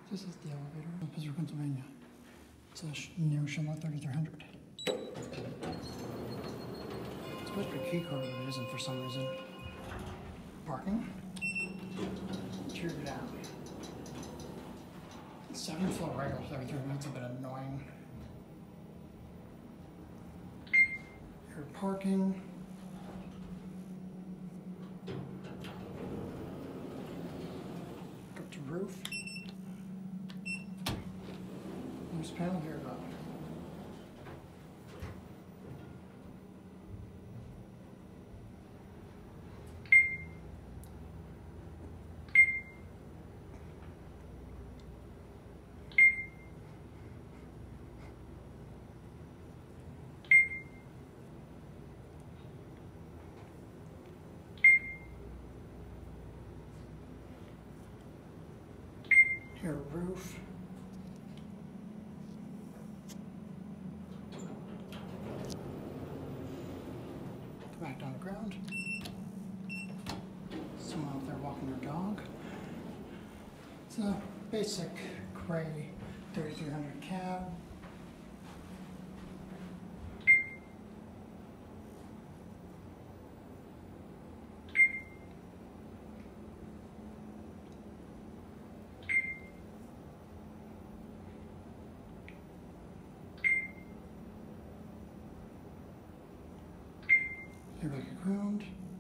This is the elevator in Pittsburgh, Pennsylvania. It's near Schindler 3300. It's supposed to be a key card, but it isn't for some reason. Parking. Tear down. 7th floor regular 33 minutes, a bit annoying. Your parking. Up to roof. There's a panel here though. Here, roof. Go back down the ground. Someone out there walking their dog. It's a basic gray 3300 cab. Here we go ground.